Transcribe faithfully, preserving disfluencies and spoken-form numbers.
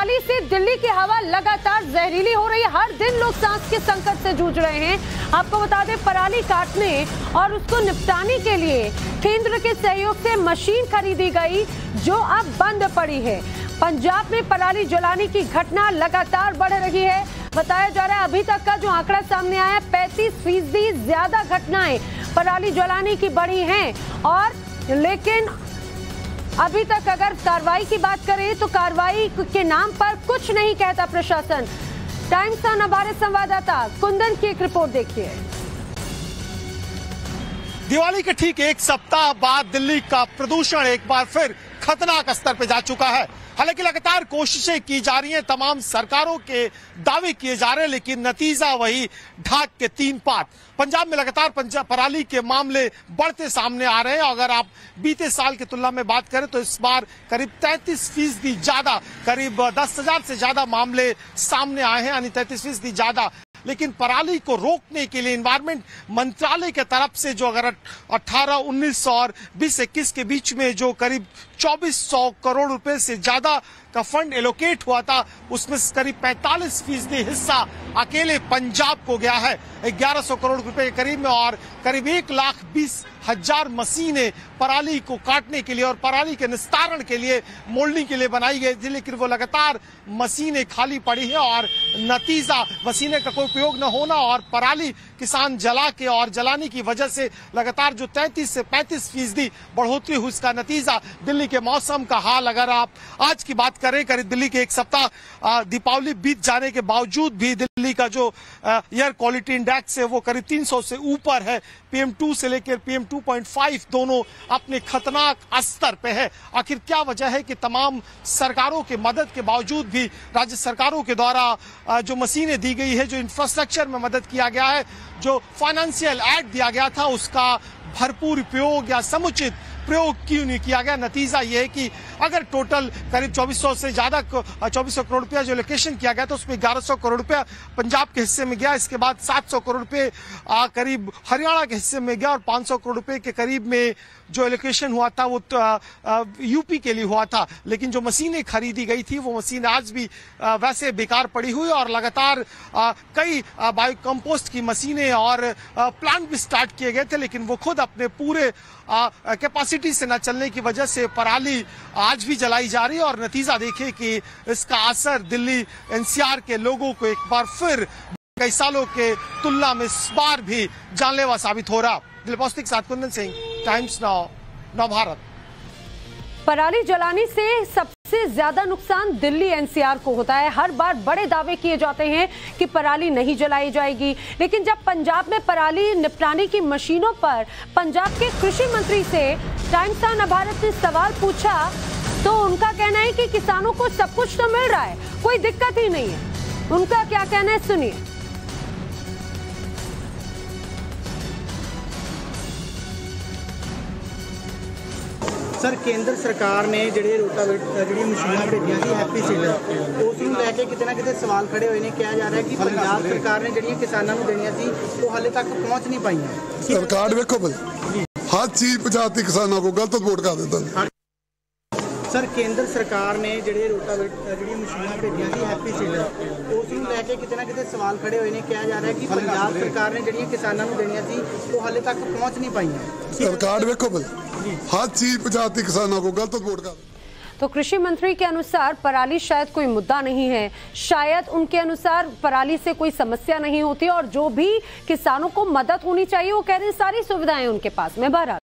पराली से दिल्ली की हवा लगातार जहरीली हो रही है। हर दिन लोग सांस के संकट से जूझ रहे हैं। आपको बता दें, पराली काटने और उसको निपटाने के लिए केंद्र के सहयोग से मशीन खरीदी गई, जो अब बंद पड़ी है। पंजाब में पराली जलाने की घटना लगातार बढ़ रही है। बताया जा रहा है अभी तक का जो आंकड़ा सामने आया है, पैंतीस फीसदी ज्यादा घटनाएं पराली जलाने की बढ़ी हैं। और लेकिन अभी तक अगर कार्रवाई की बात करें तो कार्रवाई के नाम पर कुछ नहीं कहता प्रशासन। टाइम्स ऑफ नवभारत संवाददाता कुंदन की एक रिपोर्ट देखिए। दिवाली के ठीक एक सप्ताह बाद दिल्ली का प्रदूषण एक बार फिर खतरनाक स्तर पर जा चुका है। हालांकि लगातार कोशिशें की जा रही हैं, तमाम सरकारों के दावे किए जा रहे हैं, लेकिन नतीजा वही ढाक के तीन पात। पंजाब में लगातार पंजाब पराली के मामले बढ़ते सामने आ रहे हैं। अगर आप बीते साल की तुलना में बात करें तो इस बार करीब तैंतीस फीसदी ज्यादा, करीब दस हजार से ज्यादा मामले सामने आए हैं, यानी तैंतीस फीसदी ज्यादा। लेकिन पराली को रोकने के लिए एनवायरमेंट मंत्रालय के तरफ से जो अगर अठारह उन्नीस और बीस इक्कीस के बीच में जो करीब चौबीस सौ करोड़ रुपए से ज्यादा का फंड एलोकेट हुआ था, उसमें करीब पैंतालीस फीसदी हिस्सा अकेले पंजाब को गया है, ग्यारह सौ करोड़ रुपए के करीब में। और करीब एक लाख बीस हजार मशीनें पराली को काटने के लिए और पराली के निस्तारण के लिए, मोल्डिंग के लिए बनाई गई थी, लेकिन वो लगातार मशीनें खाली पड़ी है। और नतीजा मशीनें का कोई उपयोग न होना और पराली किसान जला के और जलाने की वजह से लगातार जो तैंतीस से पैंतीस फीसदी बढ़ोतरी हुई, इसका नतीजा दिल्ली के मौसम का हाल। अगर आप आज की बात करें, करीब दिल्ली के एक सप्ताह दीपावली बीत जाने के बावजूद भी दिल्ली का जो एयर क्वालिटी इंडेक्स है वो करीब तीन सौ से ऊपर है। पीएम टू से लेकर पीएम टू पॉइंट फाइव दोनों अपने खतरनाक स्तर पे है। आखिर क्या वजह है कि तमाम सरकारों के मदद के बावजूद भी राज्य सरकारों के द्वारा जो मशीनें दी गई है, जो इंफ्रास्ट्रक्चर में मदद किया गया है, जो फाइनेंशियल एड दिया गया था, उसका भरपूर उपयोग या समुचित प्रयोग क्यों नहीं किया गया? नतीजा यह है कि अगर टोटल करीब चौबीस सौ से ज्यादा चौबीस सौ करोड़ रुपया जो लोकेशन किया गया था, उसमें ग्यारह सौ करोड़ रुपया पंजाब के हिस्से में गया। इसके बाद सात सौ करोड़ रुपए करीब हरियाणा के हिस्से में गया और पाँच सौ करोड़ रुपए के करीब में जो एलोकेशन हुआ था वो यूपी के लिए हुआ था। लेकिन जो मशीनें खरीदी गई थी वो मशीन आज भी आ, वैसे बेकार पड़ी हुई और लगातार आ, कई बायो कंपोस्ट की मशीनें और प्लांट भी स्टार्ट किए गए थे, लेकिन वो खुद अपने पूरे कैपेसिटी से न चलने की वजह से पराली आज भी जलाई जा रही है। और नतीजा देखिए कि इसका असर दिल्ली एनसीआर के लोगों को एक बार फिर कई सालों के तुलना में इस बार भी जानलेवा साबित हो रहा। दिलपौस्ती के साथ कुंदन सिंह, टाइम्स नाउ, नवभारत। पराली जलाने से सबसे ज्यादा नुकसान दिल्ली एनसीआर को होता है। हर बार बड़े दावे किए जाते हैं कि पराली नहीं जलाई जाएगी, लेकिन जब पंजाब में पराली निपटाने की मशीनों पर पंजाब के कृषि मंत्री से टाइम्स ऑफ नवभारत ने सवाल पूछा तो उनका कहना है कि किसानों को सब कुछ तो मिल रहा है, कोई दिक्कत ही नहीं है। उनका क्या कहना है, सुनिए। सर, केंद्र सरकार ने ਜਿਹੜੇ ਰੋਟਾਵੇਟਰ ਜਿਹੜੀ ਮਸ਼ੀਨਾਂ ਭੇਜੀਆਂ ਸੀ ਹੈਪੀ ਸੀਡਰ, ਉਸ ਨੂੰ ਲੈ ਕੇ ਕਿਤੇ ਨਾ ਕਿਤੇ ਸਵਾਲ ਖੜੇ ਹੋਏ ਨੇ। ਕਿਹਾ ਜਾ ਰਿਹਾ ਕਿ ਪੰਜਾਬ ਸਰਕਾਰ ਨੇ ਜਿਹੜੀਆਂ ਕਿਸਾਨਾਂ ਨੂੰ ਦੇਣੀਆਂ ਸੀ ਉਹ ਹਾਲੇ ਤੱਕ ਪਹੁੰਚ ਨਹੀਂ ਪਾਈਆਂ। ਸਰਕਾਰ ਵੇਖੋ ਭਾਈ, ਹਰ ਚੀਜ਼ ਪਹੁੰਚਾਤੀ ਕਿਸਾਨਾਂ को, गलत वोट कर देता। ਸਰ, ਕੇਂਦਰ ਸਰਕਾਰ ਨੇ ਜਿਹੜੇ ਰੋਟਾਵੇਟਰ ਜਿਹੜੀਆਂ ਮਸ਼ੀਨਾਂ ਭੇਜੀਆਂ ਸੀ ਹੈਪੀ ਸੀਡਰ, ਉਸ ਨੂੰ ਲੈ ਕੇ ਕਿਤੇ ਨਾ ਕਿਤੇ ਸਵਾਲ ਖੜੇ ਹੋਏ ਨੇ। ਕਿਹਾ ਜਾ ਰਿਹਾ ਕਿ ਪੰਜਾਬ ਸਰਕਾਰ ਨੇ ਜਿਹੜੀਆਂ ਕਿਸਾਨਾਂ ਨੂੰ ਦੇਣੀਆਂ ਸੀ ਉਹ ਹਾਲੇ ਤੱਕ ਪਹੁੰਚ ਨਹੀਂ ਪਾਈਆਂ। ਸਰਕਾਰ ਵੇਖੋ ਭਾਈ, हर चीज पहुंचाती किसानों को, गलत वोट कर। तो कृषि मंत्री के अनुसार पराली शायद कोई मुद्दा नहीं है, शायद उनके अनुसार पराली से कोई समस्या नहीं होती और जो भी किसानों को मदद होनी चाहिए वो कह रहे हैं सारी सुविधाएं उनके पास में। बहरहाल